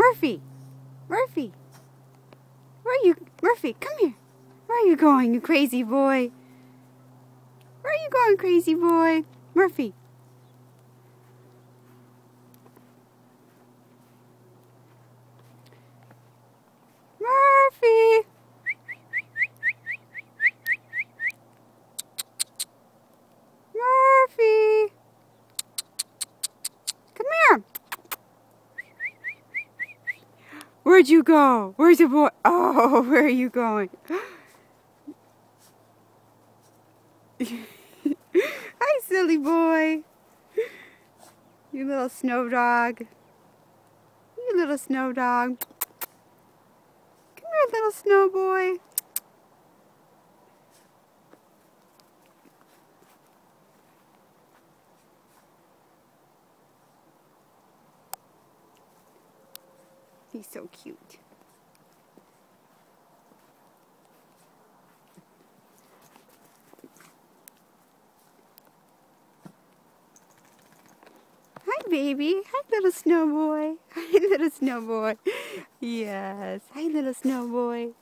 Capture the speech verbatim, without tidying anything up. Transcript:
Murphy! Murphy! Where are you? Murphy, come here! Where are you going, you crazy boy? Where are you going, crazy boy? Murphy! Murphy! Murphy! Come here! Where'd you go? Where's the boy? Oh, where are you going? Hi, silly boy. You little snow dog. You little snow dog. Come here, little snow boy. He's so cute. Hi, baby. Hi, little snow boy. Hi, little snow boy. Yes. Hi, little snow boy.